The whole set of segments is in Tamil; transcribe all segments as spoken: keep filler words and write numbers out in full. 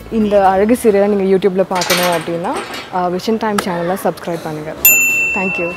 இந்த அழகு சீரியலை நீங்கள் யூடியூப்பில் பார்க்கணும் அப்படின்னா விஷன் டைம் சேனலை சப்ஸ்கிரைப் பண்ணுங்கள். தேங்க்யூ.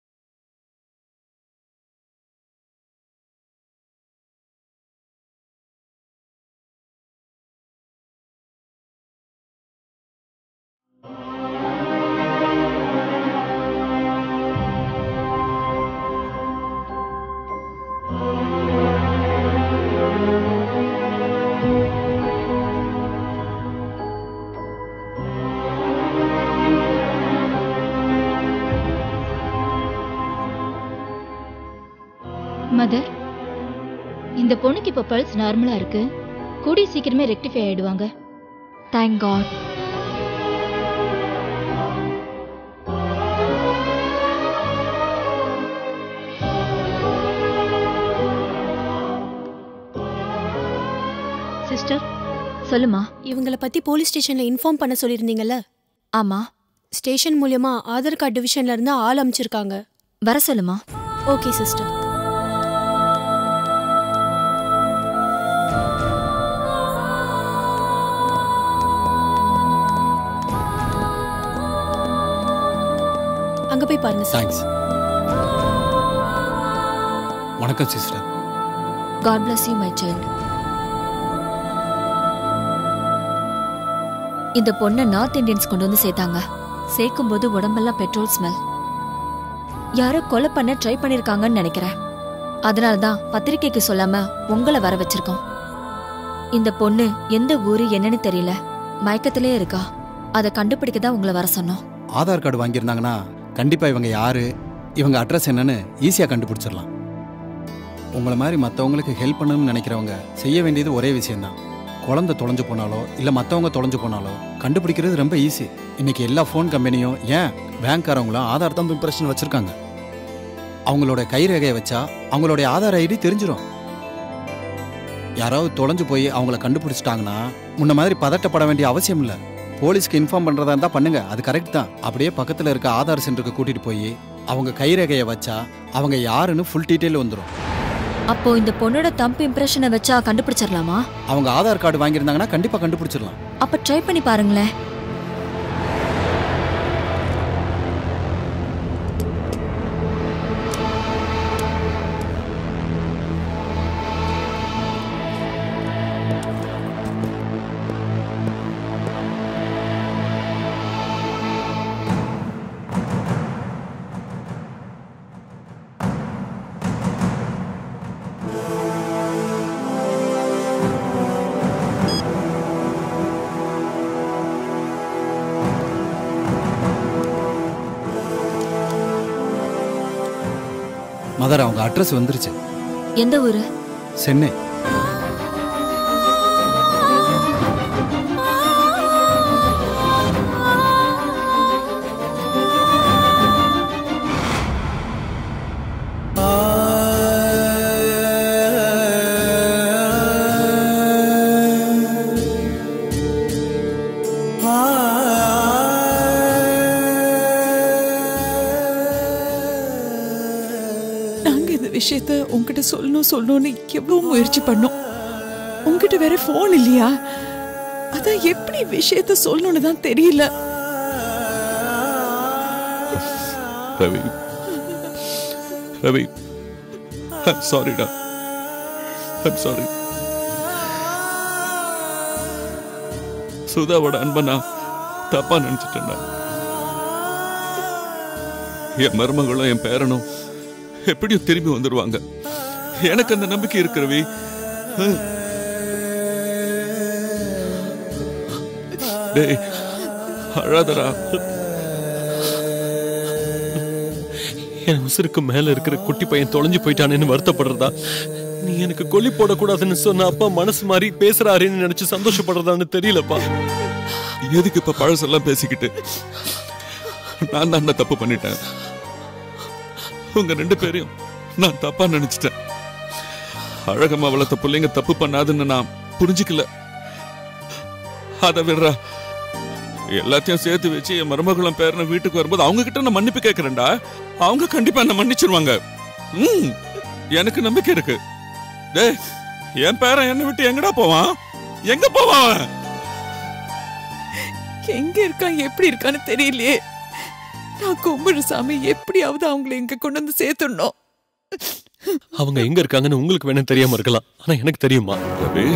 மதர், இந்த பொண்ணுக்கு இப்ப பல்ஸ் நார்மலா இருக்கு. கூடி சீக்கிரமே ரெக்டிஃபை ஆயிடுவாங்க. Thank God. சிஸ்டர் சொல்லுமா. இவங்களை பத்தி போலீஸ் ஸ்டேஷன்ல இன்ஃபார்ம் பண்ண சொல்லியிருந்தீங்கல்ல? ஆமா. ஸ்டேஷன் மூலமா ஆதார் கார்டு டிவிஷன்ல இருந்து ஆள் அமைச்சிருக்காங்க. வர சொல்லுமா. Okay sister. அங்க போய் பாருங்க. தேங்க்ஸ். வணக்கம் sister. God bless you my child. இந்த பொண்ணை நார்த் இந்தியன்ஸ் கொண்டு வந்து சேர்த்தாங்க. சேர்க்கும் போது உடம்பெல்லாம் பெட்ரோல் ஸ்மெல். யாரோ கொலை பண்ண ட்ரை பண்ணிருக்காங்கன்னு நினைக்கிறேன். அதனாலதான் பத்திரிக்கைக்கு சொல்லாம உங்களை வர வச்சிருக்கோம். இந்த பொண்ணு எந்த ஊரு என்னன்னு தெரியல, மயக்கத்திலே இருக்கா. அதை கண்டுபிடிக்க தான் உங்களை வர சொன்னோம். ஆதார் கார்டு வாங்கியிருந்தாங்கன்னா கண்டிப்பா இவங்க யாரு, இவங்க அட்ரஸ் என்னன்னு ஈஸியா கண்டுபிடிச்சிடலாம். உங்களை மாதிரி மற்றவங்களுக்கு ஹெல்ப் பண்ணணும்னு நினைக்கிறவங்க செய்ய வேண்டியது ஒரே விஷயம்தான். குழந்தை தொலைஞ்சு போனாலோ இல்லை மற்றவங்க தொலைஞ்சு போனாலோ கண்டுபிடிக்கிறது ரொம்ப ஈஸி. இன்னைக்கு எல்லா ஃபோன் கம்பெனியும் ஏன் பேங்க்காரவங்களும் ஆதார் தம்பு இம்ப்ரெஷன் வச்சிருக்காங்க. அவங்களோட கைரேகையை வச்சா அவங்களுடைய ஆதார் ஐடி தெரிஞ்சிடும். யாராவது தொலைஞ்சு போய் அவங்கள கண்டுபிடிச்சிட்டாங்கன்னா முன்ன மாதிரி பதட்டப்பட வேண்டிய அவசியம் இல்லை. போலீஸ்க்கு இன்ஃபார்ம் பண்ணுறதா இருந்தால் பண்ணுங்க, அது கரெக்ட் தான். அப்படியே பக்கத்தில் இருக்க ஆதார் சென்டருக்கு கூட்டிகிட்டு போய் அவங்க கைரேகையை வச்சா அவங்க யாருன்னு ஃபுல் டீட்டெயில் வந்துடும். அப்போ இந்த பொண்ணோட தம்பு இம்ப்ரெஷனை வச்சா கண்டுபிடிச்சிடலாமா? அவங்க ஆதார் கார்டு வாங்கியிருந்தாங்கன்னா கண்டிப்பாக கண்டுபிடிச்சிடலாம். அப்போ ட்ரை பண்ணி பாருங்களேன். மதர், அவங்க அட்ரஸ் வந்துருச்சு. எந்த ஊரு? சென்னை. விஷயத்த உங்ககிட்ட சொல்லணும் சொல்லணும்னு எவ்வளவு முயற்சி பண்ணோம். உங்ககிட்ட வேற போன் இல்லையா? அதான் எப்படி விஷயத்த சொல்லணும்னு தான் தெரியல. ரவி, ரவி, I'm sorry டா. I'm sorry. சுதாவோட அன்பை நான் தப்பா நினைச்சிட்டேன்டா. என் மருமகளும் என் பேரனும் எப்படியும் திரும்பி வந்துடுவாங்க. எனக்கு அந்த நம்பிக்கை இருக்கிறவி. டேய், அழாதடா. என் உசுருக்கு மேல இருக்கிற குட்டி பையன் தொலைஞ்சு போயிட்டானேன்னு வருத்தப்படுறதா? நீ எனக்கு கொல்லி போடக்கூடாதுன்னு சொன்ன அப்பா மனசு மாதிரி பேசுறாருன்னு நினைச்சு சந்தோஷப்படுறதான்னு தெரியலப்பா. எதுக்கு இப்ப பழசெல்லாம் பேசிக்கிட்டு? நான் தான் தப்பு பண்ணிட்டேன். உங்க ரெண்டு பேரையும் நான் தப்பா நினைச்சிட்டேன். அழகம்மா வளர்த்த பிள்ளைங்க தப்பு பண்ணாதுன்னு நான் புரிஞ்சுக்கல. அத விடுறா. எல்லாத்தையும் சேர்த்து வச்சு என் மருமகளும் பேரன வீட்டுக்கு வரும்போது அவங்க கிட்ட நான் மன்னிப்பு கேட்கிறேன்டா. அவங்க கண்டிப்பா என்ன மன்னிச்சிருவாங்க. ம், எனக்கு நம்பிக்கை இருக்கு. டேய், என் பேரன் என்னை விட்டு எங்கடா போவான்? எங்க போவான்? எங்க இருக்கான் எப்படி இருக்கான்னு தெரியலையே. நான் கும்பிடு சாமி, எப்படியாவது அவங்களை எங்க கொண்டு வந்து சேர்த்துடணும். அவங்க எங்க இருக்காங்கன்னு உங்களுக்கு வேணா தெரியாம இருக்கலாம், ஆனா எனக்கு தெரியுமா. ரவி,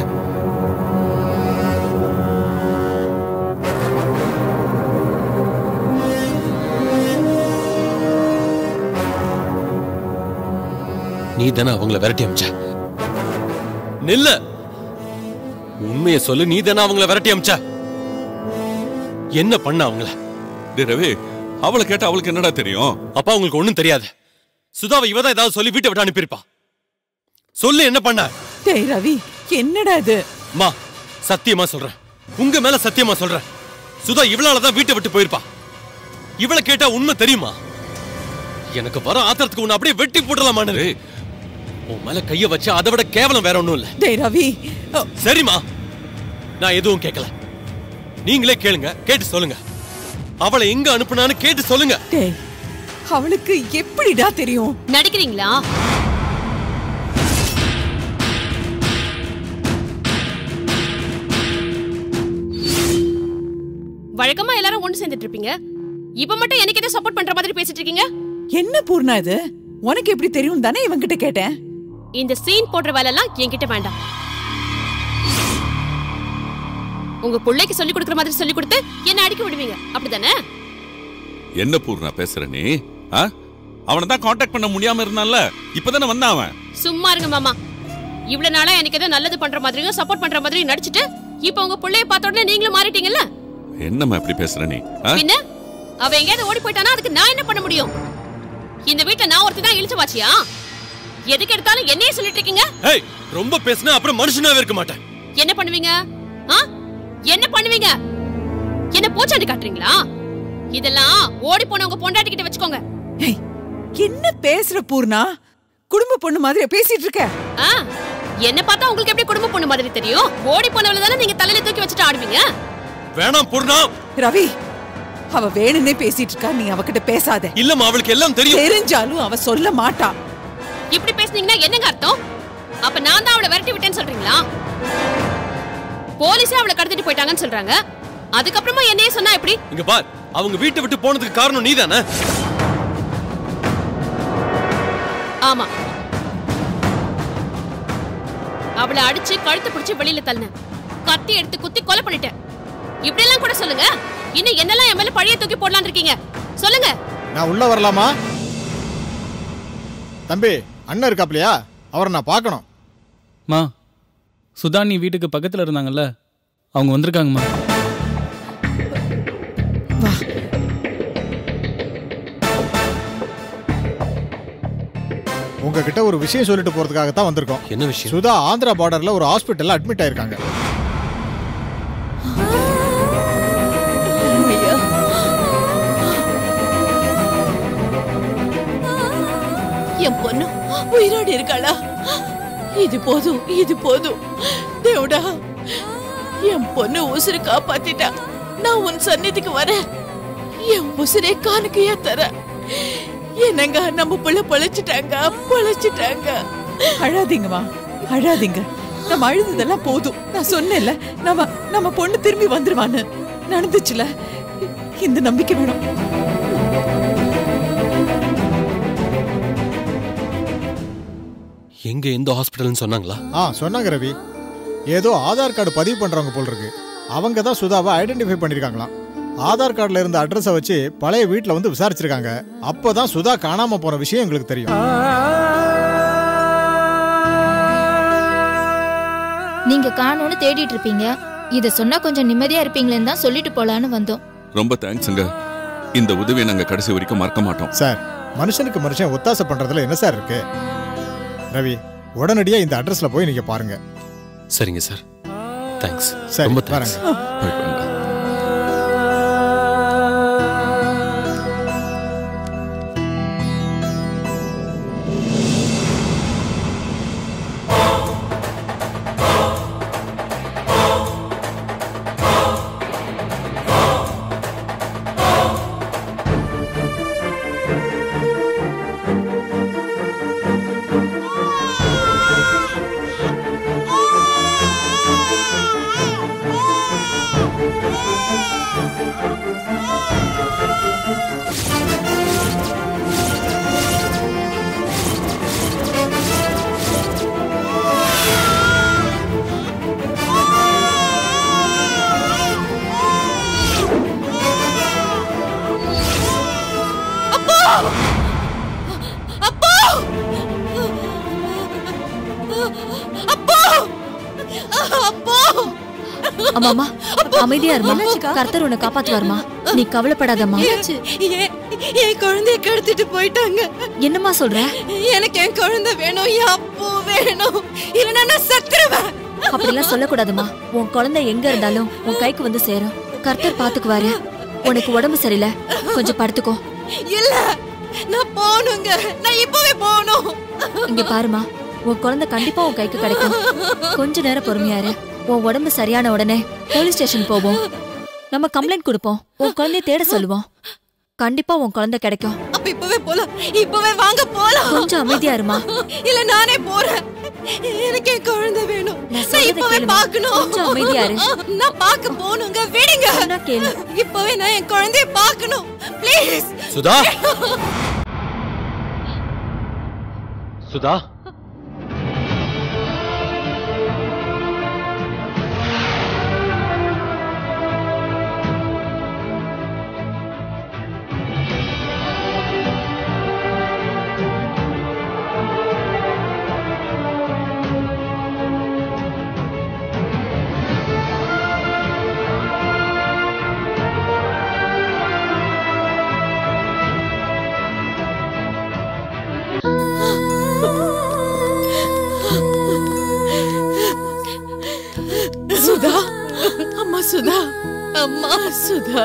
நீ தானே அவங்கள விரட்டி அமிச்ச. நில்ல, உண்மையை சொல்லு. நீ தானே அவங்கள விரட்டி அமிச்ச. என்ன பண்ண அவங்கள? டேய் ரவி, அவளை கேட்டா அவளுக்கு என்னடா தெரியும்? அப்பா உங்களுக்கு ஒண்ணும் தெரியாது. சுதாவை இவதான் ஏதாவது சொல்லி வீட்டை விட்டு அனுப்பியிருப்பா. சொல்லு, என்ன பண்ண? டேய் ரவி, என்னடா இது? மா, சத்தியமா சொல்றேன், உங்க மேல சத்தியமா சொல்றேன், சுதா இவளாலதான் வீட்டை விட்டு போயிருப்பா. இவளை கேட்டா உண்மை தெரியுமா? எனக்கு வர ஆத்திரத்துக்கு உன்னை அப்படியே வெட்டி போடலாமான்னு. உன் மேல கைய வச்சு அதை விட கேவலம் வேற ஒண்ணும் இல்ல. டேய் ரவி. சரிமா, நான் எதுவும் கேட்கல, நீங்களே கேளுங்க, கேட்டு சொல்லுங்க. அவளை எங்க அனுப்புனான்னு கேட்டு சொல்லுங்க. டேய், அவளுக்கு எப்படிடா தெரியும்? நடிக்கிறீங்களா? வழக்கமா எல்லாரும் ஒண்ணு சேர்ந்துட்டு இருப்பீங்க, இப்ப மட்டும் எனக்கு எதை சப்போர்ட் பண்ற மாதிரி பேசிட்டு இருக்கீங்க. என்ன பூர்ணா இது? உனக்கு எப்படி தெரியும் தானே இவன் கிட்ட கேட்டேன். இந்த சீன் போடுற வேலை எல்லாம் என்கிட்ட வேண்டாம். உங்க பிள்ளைக்கு சொல்லி கொடுக்கிற மாதிரி சொல்லி கொடுத்து என்ன அடிக்க விடுவீங்க, அப்படிதானே? என்ன பூர்ணா பேசுற நீ? அவனை தான் காண்டாக்ட் பண்ண முடியாம இருந்தான்ல, இப்பதானே வந்தான் அவன். சும்மா இருங்க மாமா. இவ்வளவு நாளா எனக்கு ஏதோ நல்லது பண்ற மாதிரியும் சப்போர்ட் பண்ற மாதிரி நடிச்சிட்டு இப்ப உங்க பிள்ளைய பார்த்த உடனே நீங்களும் மாறிட்டீங்கல்ல. என்னம்மா இப்படி பேசுற நீ? பின்ன அவ எங்கேயாவது ஓடி போயிட்டானா அதுக்கு நான் என்ன பண்ண முடியும்? இந்த வீட்டுல நான் ஒருத்தி தான் இழுச்சு வாச்சியா? எதுக்கு எடுத்தாலும் என்னையே சொல்லிட்டு இருக்கீங்க. ஏய், ரொம்ப பேசினா அப்புறம் மனுஷனாவே இருக்க மாட்டேன். என்ன பண்ணுவீங்க? என்ன பண்ணுவீங்க? என்ன போச்சாண்டி காட்டுறீங்களா? இதெல்லாம் ஓடி போன உங்க பொண்டாட்டி கிட்ட வச்சுக்கோங்க. என்ன பேசுற பூர்ணா? குடும்ப பொண்ணு மாதிரி பேசிட்டு இருக்க. என்ன பார்த்தா உங்களுக்கு எப்படி குடும்ப பொண்ணு மாதிரி தெரியும்? ஓடி போனவள தானே நீங்க தலையில தூக்கி வச்சுட்டு ஆடுவீங்க. வேணாம் பூர்ணா. ரவி, அவ வேணும்னே பேசிட்டு இருக்கா, நீ அவகிட்ட பேசாத. இல்லம்மா, அவளுக்கு எல்லாம் தெரியும். தெரிஞ்சாலும் அவ சொல்ல மாட்டா. இப்படி பேசுனீங்கன்னா என்னங்க அர்த்தம்? அப்ப நான் தான் அவளை விரட்டி விட்டேன்னு சொல்றீங்களா? போலீஸே அவளை கடத்திட்டு போயிட்டாங்கன்னு சொல்றாங்க, அதுக்கப்புறமா என்னையே சொன்னா எப்படி? இங்க பார், அவங்க வீட்டை விட்டு போனதுக்கு காரணம் நீதானே? ஆமா, அவளை அடிச்சு கழுத்து பிடிச்சு வெளியில தள்ளினேன், கத்தி எடுத்து குத்தி கொலை பண்ணிட்டேன். இப்படி எல்லாம் கூட சொல்லுங்க. இன்னும் என்னெல்லாம் என் மேல பழிய தூக்கி போடலான்னு இருக்கீங்க? சொல்லுங்க. நான் உள்ள வரலாமா? தம்பி, அண்ணன் இருக்காப்லையா? அவரை நான் பார்க்கணும். மா, சுதா நீ வீட்டுக்கு பக்கத்துல இருந்தாங்கல்ல, அவங்க வந்திருக்காங்கம்மா. உங்ககிட்ட ஒரு விஷயம் சொல்லிட்டு போறதுக்காக தான் வந்திருக்கோம். என்ன விஷயம்? சுதா ஆந்திரா பார்டர்ல ஒரு ஹாஸ்பிட்டல்ல அட்மிட் ஆயிருக்காங்க. என் பொண்ணு உயிரோடு இருக்காளா? இது போதும், இது போதும் தேவடா. என் பொண்ணு உசுறு காப்பாத்திட்டா. நான் உன் சந்நிதிக்கு வரேன், என் உசுரை காணிக்கையா தர. என்னங்க, நம்ம பிள்ளை பொழைச்சிட்டாங்க, பொழைச்சிட்டாங்க. அழாதீங்கம்மா, அழாதீங்க. நம்ம அழுததெல்லாம் போதும். நான் சொன்னேன்ல, நம்ம நம்ம பொண்ணு திரும்பி வந்துருவான்னு. நடந்துச்சுல, இந்த நம்பிக்கை வேணும். எங்க எந்த ஹாஸ்பிட்டல்னு சொன்னாங்களா? ஆ சொன்னாங்க ரவி. ஏதோ ஆதார் கார்டு பதிவு பண்றவங்க போல் இருக்கு. அவங்க தான் சுதாவை ஐடென்டிஃபை பண்ணிருக்காங்களாம். ஆதார் கார்டுல இருந்த அட்ரஸை வச்சு பழைய வீட்டில் வந்து விசாரிச்சிருக்காங்க. அப்போதான் சுதா காணாம போன விஷயம் எங்களுக்கு தெரியும். நீங்க காணோன்னு தேடிட்டு இருப்பீங்க, இத சொன்னா கொஞ்சம் நிம்மதியா இருப்பீங்களேன்னு தான் சொல்லிட்டு போலான்னு வந்தோம். ரொம்ப தேங்க்ஸ்ங்க. இந்த உதவியை நாங்க கடைசி வரைக்கும் மறக்க மாட்டோம் சார். மனுஷனுக்கு மனுஷன் ஒத்தாசை பண்றதுல என்ன சார் இருக்கு? ரவி, உடனடியா இந்த அட்ரஸ்ல போய் நீங்க பாருங்க. சரிங்க சார், தேங்க்ஸ். சரி, ரொம்ப தேங்க்ஸ். Oh! அம்மாமா அமைதியா இருமா. கர்த்தர் உன்னை காப்பாத்துவாருமா. நீ கவலைப்படாதம்மா. என் குழந்தைய கடத்திட்டு போயிட்டாங்க. என்னம்மா சொல்ற? எனக்கு என் குழந்தை வேணும், என் அப்போ வேணும், இல்லைன்னா நான் சத்துருவேன். அப்படிலாம் சொல்லக்கூடாதுமா. உன் குழந்தை எங்க இருந்தாலும் உன் கைக்கு வந்து சேரும். கர்த்தர் பாத்துக்குவாரு. உனக்கு உடம்பு சரியில்லை, கொஞ்சம் படுத்துக்கோ. இல்ல, நான் போகணுங்க. நான் இப்பவே போகணும். இங்க பாருமா, உன் குழந்தை கண்டிப்பா உன் கைக்கு கிடைக்கும். கொஞ்ச நேரம் பொறுமையாரு. உன் உடம்பு சரியான உடனே போலீஸ் ஸ்டேஷன் போவோம். நம்ம கம்ப்ளைண்ட் கொடுப்போம். உன் குழந்தைய தேட சொல்லுவோம். கண்டிப்பா உன் குழந்தை கிடைக்கும். அப்ப இப்பவே போலாம். இப்பவே வாங்க போலாம். கொஞ்சம் அமைதியா இருமா. இல்ல நானே போறேன். எனக்கு என் குழந்தை வேணும். நான் இப்பவே பார்க்கணும். கொஞ்சம் அமைதியா இரு. நான் பார்க்க போணுங்க. விடுங்க. நான் கேளு. இப்பவே நான் என் குழந்தைய பார்க்கணும். ப்ளீஸ். சுதா. சுதா. சுதா, அம்மா சுதா, அம்மா சுதா.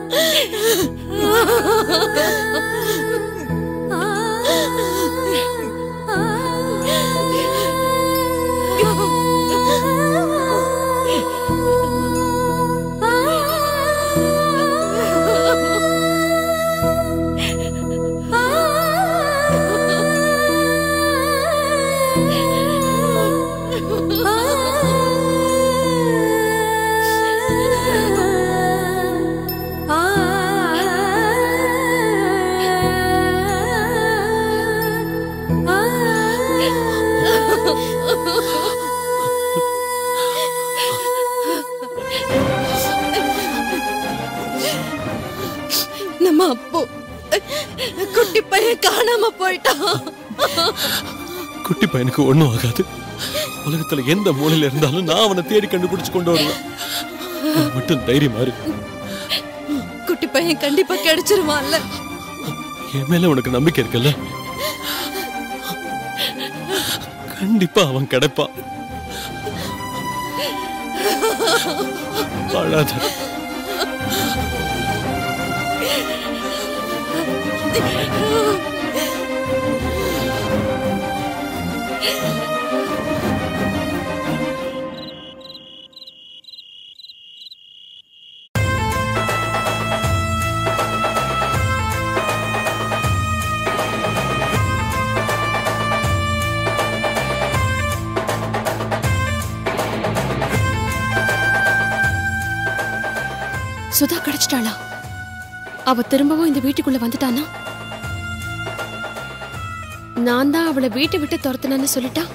நம்ம அப்போ குட்டி பையன் காணாம போயிட்டான். குட்டி பையனுக்கு ஒண்ணும் ஆகாது. உலகத்துல எந்த மூலையில இருந்தாலும் நான் அவனை தேடி கண்டுபிடிச்சு கொண்டு வருவேன். மட்டும் தைரியமா இருக்கு. குட்டி பையன் கண்டிப்பா கிடைச்சிருவான்ல. என் மேல உனக்கு நம்பிக்கை இருக்குல்ல? கண்டிப்பா அவன் கிடைப்பான். அழாத. சுதா கிடைச்சிட்டாளா? அவ திரும்பவும் இந்த வீட்டுக்குள்ள வந்துட்டானா? நான் தான் அவளை வீட்டை விட்டு துரத்துனேன்னு சொல்லிட்டா.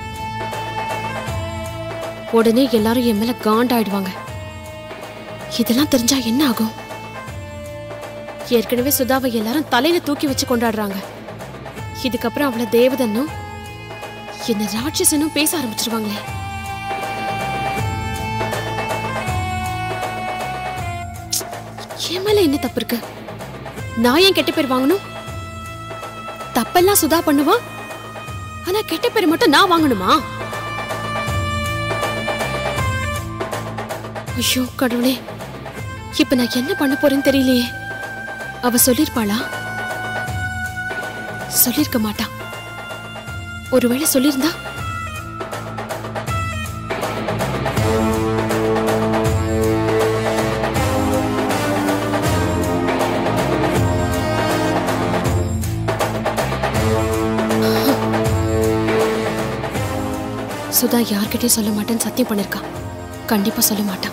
உடனே எல்லாரும் என் மேல காண்டாயிடுவாங்க. இதெல்லாம் தெரிஞ்சா என்ன ஆகும்? ஏற்கனவே சுதாவை எல்லாரும் தலையில தூக்கி வச்சு கொண்டாடுறாங்க. இதுக்கப்புறம் அவளை தேவதனும் என்ன ராட்சசனும் பேச ஆரம்பிச்சிருவாங்களே. என் மேல என்ன தப்பு இருக்கு? நான் ஏன் கெட்ட பேர் வாங்கணும்? தப்பெல்லாம் சுதா பண்ணுவா, ஆனா கெட்ட பேர் மட்டும் நான் வாங்கணுமா? ஐயோ கடவுளே, இப்ப நான் என்ன பண்ண போறேன்னு தெரியலையே. அவ சொல்லிருப்பாளா? சொல்லிருக்க மாட்டா. ஒருவேளை சொல்லிருந்தா? சுதா யார்கிட்டயும் சொல்ல மாட்டேன்னு சத்தியம் பண்ணிருக்கா. கண்டிப்பா சொல்ல மாட்டான்.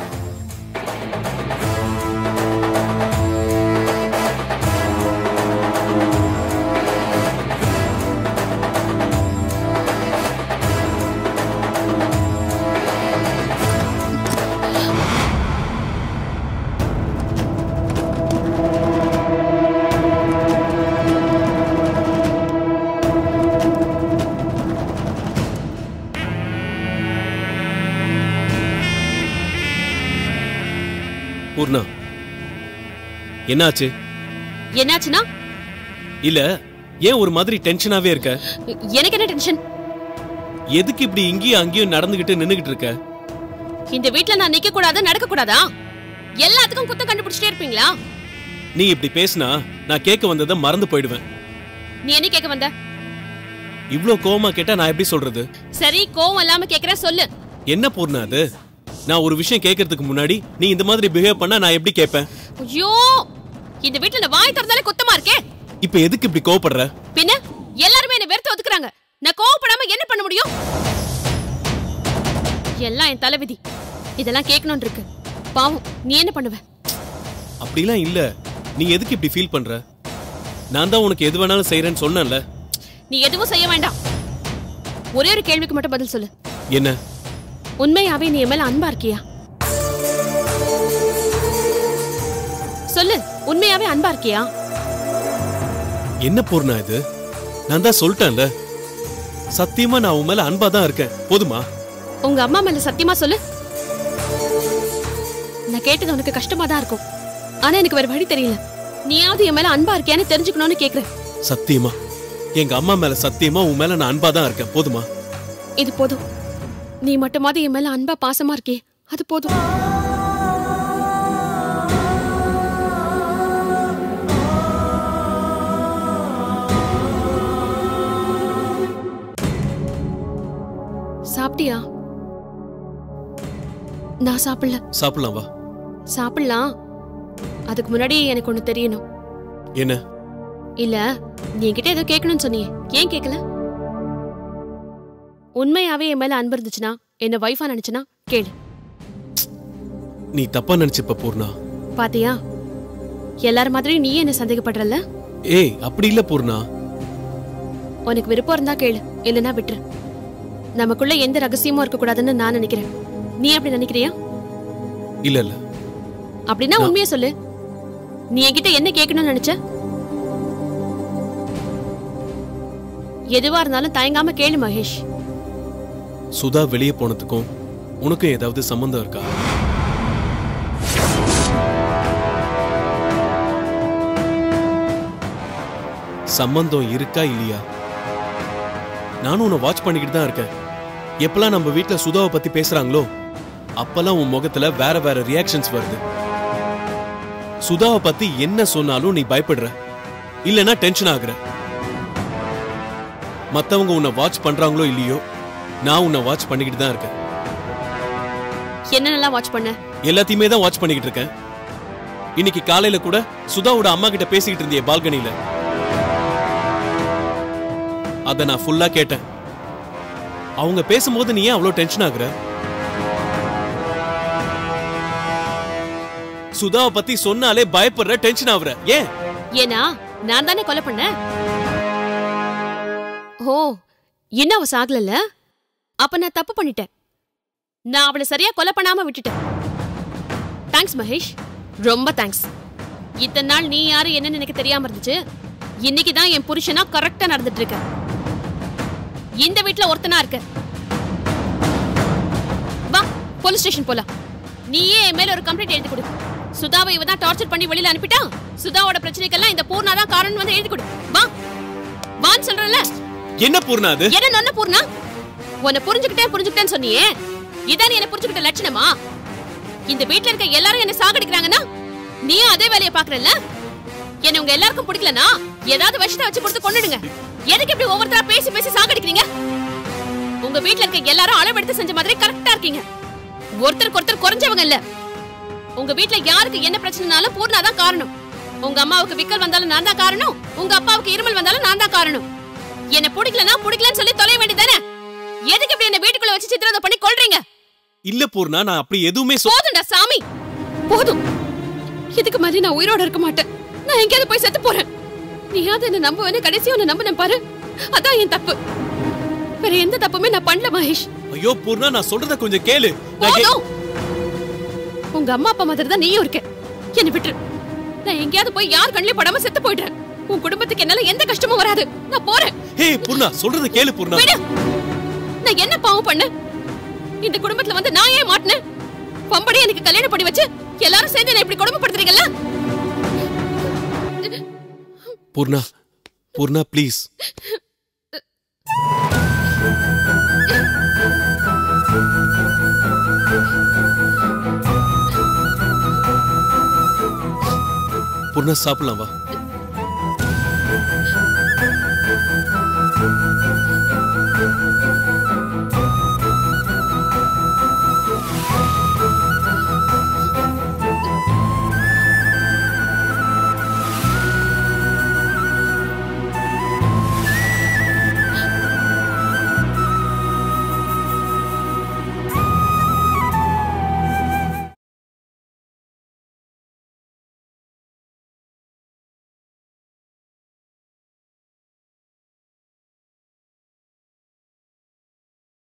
பூர்ணா என்னாச்சு? என்னாச்சுன்னா இல்ல ஏன் ஒரு மாதிரி டென்ஷனாவே இருக்க? எனக்கு என்ன டென்ஷன்? எதுக்கு இப்படி இங்கேயும் அங்கேயும் நடந்துகிட்டு நின்னுகிட்டு இருக்க? இந்த வீட்ல நான் நிக்க கூடாதா நடக்க கூடாதா? எல்லாத்துக்கும் குத்தம் கண்டுபிடிச்சிட்டே இருப்பீங்களா? நீ இப்படி பேசினா நான் கேட்க வந்ததை மறந்து போயிடுவேன். நீ என்ன கேட்க வந்த? இவ்ளோ கோவமா கேட்டா நான் எப்படி சொல்றது? சரி, கோவம் இல்லாம கேக்குற சொல்லு. என்ன பூர்ணா அது? நான் ஒரு விஷயம் கேட்கறதுக்கு முன்னாடி நீ இந்த மாதிரி பிஹேவ் பண்ணா நான் எப்படி கேட்பேன்? ஐயோ, இந்த வீட்ல நான் வாய் திறந்தாலே குத்தமா இருக்கே. இப்ப எதுக்கு இப்படி கோவப்படுற? பின்ன எல்லாரும் என்ன வெறுத்து ஒதுக்குறாங்க. நான் கோவப்படாம என்ன பண்ண முடியும்? எல்லாம் என் தலைவிதி. இதெல்லாம் கேட்கணும்னு இருக்கு. பாவம், நீ என்ன பண்ணுவ? அப்படிலாம் இல்ல. நீ எதுக்கு இப்படி ஃபீல் பண்ற? நான் தான் உனக்கு எது வேணாலும் செய்யறேன்னு சொன்னேன்ல. நீ எதுவும் செய்ய வேண்டாம். ஒரே ஒரு கேள்விக்கு மட்டும் பதில் சொல்லு. என்ன? உண்மையாவே நீ என் மேல அன்பா இருக்கியா? சொல்லு, உண்மையாவே அன்பா இருக்கியா? என்ன பூர்ணா இது? நான் தான் சொல்லிட்டேன்ல, சத்தியமா நான் உன் மேல அன்பா தான் இருக்கேன். போதுமா? உங்க அம்மா மேல சத்தியமா சொல்லு. நான் கேட்டது உனக்கு கஷ்டமா தான் இருக்கும். ஆனா எனக்கு வேற வழி தெரியல. நீயாவது என் மேல அன்பா இருக்கியான்னு தெரிஞ்சுக்கணும்னு கேக்குறேன். சத்தியமா எங்க அம்மா மேல சத்தியமா உன் மேல நான் அன்பா தான் இருக்கேன். போதுமா? இது போதும். நீ மட்டுமாவது என் மேல அன்பா பாசமா இருக்கே, அது போதும். சாப்பிட்டியா? நான் சாப்பிடல. சாப்பிடலாம் வா. சாப்பிடலாம். அதுக்கு முன்னாடி எனக்கு ஒண்ணு தெரியணும். என்ன? இல்ல, நீ என்கிட்ட ஏதோ கேட்கணும்னு சொன்னியே, ஏன் கேட்கல? உண்மையாவே என் மேல அன்பு இருந்துச்சுன்னா, என்ன வைஃபா நினைச்சுனா கேளு. நீ தப்பா நினைச்சுப்ப பூர்ணா. பாத்தியா, எல்லாரும் மாதிரி நீ என்ன சந்தேகப்படுறல? ஏய், அப்படி இல்ல பூர்ணா. உனக்கு விருப்பம் இருந்தா கேளு, இல்லனா விட்டுரு. நமக்குள்ள எந்த ரகசியமும் இருக்க கூடாதுன்னு நான் நினைக்கிறேன். நீ அப்படி நினைக்கிறியா? இல்ல இல்ல. அப்படின்னா உண்மையா சொல்லு. நீ என்கிட்ட என்ன கேட்கணும்னு நினைச்ச? எதுவா இருந்தாலும் தயங்காம கேளு மகேஷ். சுதா வெளியே போனதுக்கும் உனக்கும் ஏதாவது சம்பந்தம் இருக்கா? சம்பந்தம் இருக்கா இல்லையா? நானும் உன்னை வாட்ச் பண்ணிக்கிட்டு தான் இருக்கேன். எப்பெல்லாம் நம்ம வீட்டுல சுதாவை பத்தி பேசுறாங்களோ அப்பெல்லாம் உன் முகத்துல வேற வேற ரியாக்ஷன்ஸ் வருது. சுதாவை பத்தி என்ன சொன்னாலும் நீ பயப்படுற, இல்லனா டென்ஷன் ஆகுற. மத்தவங்க உன்னை வாட்ச் பண்றாங்களோ இல்லையோ, நான் உன்னை வாட்ச் பண்ணிக்கிட்டு தான் இருக்கேன். என்னென்னலாம் வாட்ச் பண்ண? எல்லாத்தையுமே தான் வாட்ச் பண்ணிக்கிட்டு இருக்கேன். இன்னைக்கு காலையில கூட சுதாவோட அம்மா கிட்ட பேசிக்கிட்டு இருந்தியே பால்கனில, அத நான் ஃபுல்லா கேட்டேன். அவங்க பேசும்போது நீ ஏன் அவ்வளவு டென்ஷன் ஆகுற? சுதாவை பத்தி சொன்னாலே பயப்படுற, டென்ஷன் ஆகுற. ஏன்? ஏனா நான் தானே கொலை பண்ணேன். ஓ, என்ன அவ சாகலல்ல? அப்ப நான் தப்பு பண்ணிட்டேன். நான் அவளை சரியா கொலை பண்ணாம விட்டுட்டேன். தேங்க்ஸ் மகேஷ், ரொம்ப தேங்க்ஸ். இத்தனை நாள் நீ யாரு என்னன்னு எனக்கு தெரியாம இருந்துச்சு. இன்னைக்கு தான் என் புருஷனா கரெக்டா நடந்துட்டு இருக்க. இந்த வீட்டுல ஒருத்தனா இருக்க. வா, போலீஸ் ஸ்டேஷன் போலாம். நீயே என் மேல ஒரு கம்ப்ளைண்ட் எழுதி கொடு. சுதாவை இவ தான் டார்ச்சர் பண்ணி வெளியில அனுப்பிட்டா. சுதாவோட பிரச்சனைக்கெல்லாம் இந்த பூர்ணா தான் காரணம் வந்து எழுதி கொடு. வா வான்னு சொல்றல. என்ன பூர்ணா அது? என்ன நொன்ன பூர்ணா? உன்னை புரிஞ்சுக்கிட்டே புரிஞ்சுக்கிட்டேன்னு சொன்னியே, இதான் நீ என்ன புரிஞ்சுக்கிட்ட லட்சணமா? இந்த வீட்டுல இருக்க எல்லாரும் என்ன சாகடிக்கிறாங்கன்னா நீயும் அதே வேலையை பாக்குறல்ல? என்ன உங்க எல்லாருக்கும் பிடிக்கலனா ஏதாவது விஷத்தை வச்சு கொடுத்து கொன்னுடுங்க. எதுக்கு இப்படி ஒவ்வொருத்தரா பேசி பேசி சாகடிக்கிறீங்க? உங்க வீட்டுல இருக்க எல்லாரும் அளவெடுத்து செஞ்ச மாதிரி கரெக்டா இருக்கீங்க. ஒருத்தருக்கு ஒருத்தர் குறைஞ்சவங்க இல்ல. உங்க வீட்டுல யாருக்கு என்ன பிரச்சனைனாலும் பூர்ணா தான் காரணம். உங்க அம்மாவுக்கு விக்கல் வந்தாலும் நான் தான் காரணம். உங்க அப்பாவுக்கு இருமல் வந்தாலும் நான் தான் காரணம். என்ன பிடிக்கலனா பிடிக்கலன்னு சொல்லி தொலைய வேண்டியதானே? எதுக்கு இப்படி என்ன வீட்டுக்குள்ள வச்சு சித்திரவதை பண்ணி கொல்றீங்க? இல்ல பூர்ணா, நான் அப்படி எதுவுமே போதும்டா சாமி, போதும். இதுக்கு மாதிரி நான் உயிரோட இருக்க மாட்டேன். நான் எங்கேயாவது போய் செத்து போறேன். நீயாவது என்ன நம்புவேன்னு கடைசியா உன்னை நம்பினேன் பாரு, அதான் என் தப்பு. வேற எந்த தப்புமே நான் பண்ணல மகேஷ். ஐயோ பூர்ணா, நான் சொல்றத கொஞ்சம் கேளு. போதும். உங்க அம்மா அப்பா மாதிரி தான் நீயும் இருக்க. என்ன விட்டுரு. நான் எங்கேயாவது போய் யார் கண்ணிலே படாம செத்து போயிடுறேன். உன் குடும்பத்துக்கு என்னால எந்த கஷ்டமும் வராது. நான் போறேன். ஹே பூர்ணா, சொல்றத கேளு பூர்ணா. விடு. நான் என்ன பாவம் பண்ண? இந்த குடும்பத்துல வந்து நான் ஏன் மாட்டனே? பம்படி எனக்கு கல்யாணம் பண்ணி வச்சு எல்லாரும் சேர்ந்து என்ன இப்படி கொடுமைப்படுத்துறீங்கல்ல? பூர்ணா பூர்ணா ப்ளீஸ். பூர்ணா சாப்பிடலாம் வா.